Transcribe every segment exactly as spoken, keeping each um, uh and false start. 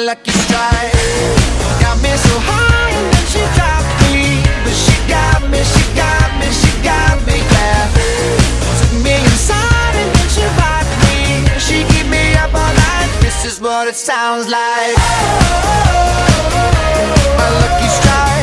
lucky strike. Got me so high and then she dropped me, but she got me, she got me, she got me, yeah. Took me inside and then she rocked me. She keep me up all night. This is what it sounds like. My lucky strike.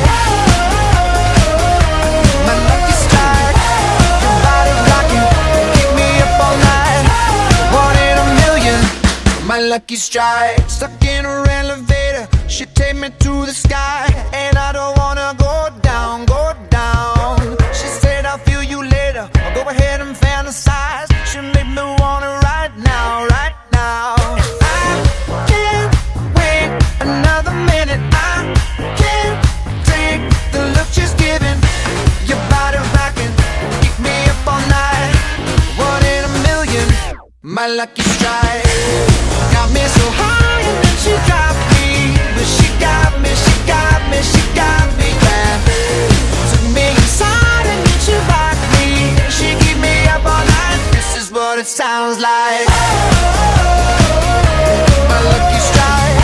My lucky strike. Your body rocking, keep me up all night. One in a million. My lucky strike. Stuck in her elevator, she take me to the sky, and I don't wanna go down, go down. She said I'll feel you later, I'll go ahead and fantasize. She make me want it right now, right now. I can't wait another minute. I can't take the look she's giving. Your body rocking, keep me up all night. One in a million. My lucky strike. Got me so high and then she dropped me, but she got me, she got me, she got me, yeah. Took me inside and then she rocked me. She keep me up all night. This is what it sounds like. My lucky strike.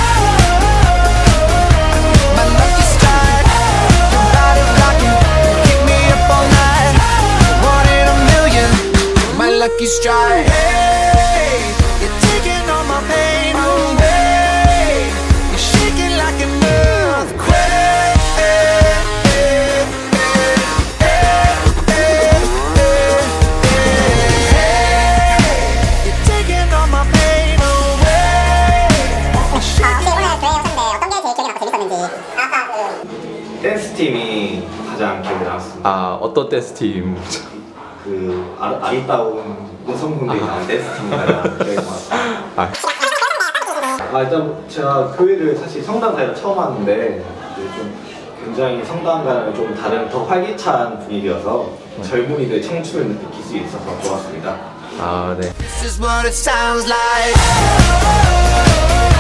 My lucky strike. Your body rocking, keep me up all night. One in a million. My lucky strike. Hey, you're taking all my pain away. You're shaking like an earthquake. You're taking all my pain away. You're shaking. 댄스 팀이 가장 기억에 남았습니다. 아, 어떤 댄스 팀? 그 아, 아리따운 여성분들이 나온 댄스 팀이 가장 기억에 남았습니다. 아, 아, 일단 제가 교회를 사실 성당가를 처음 왔는데 좀 굉장히 성당가랑 좀 다른 더 활기찬 분위기여서 젊은이들 청춘을 느낄 수 있어서 좋았습니다. 아, 네. This is what it sounds like.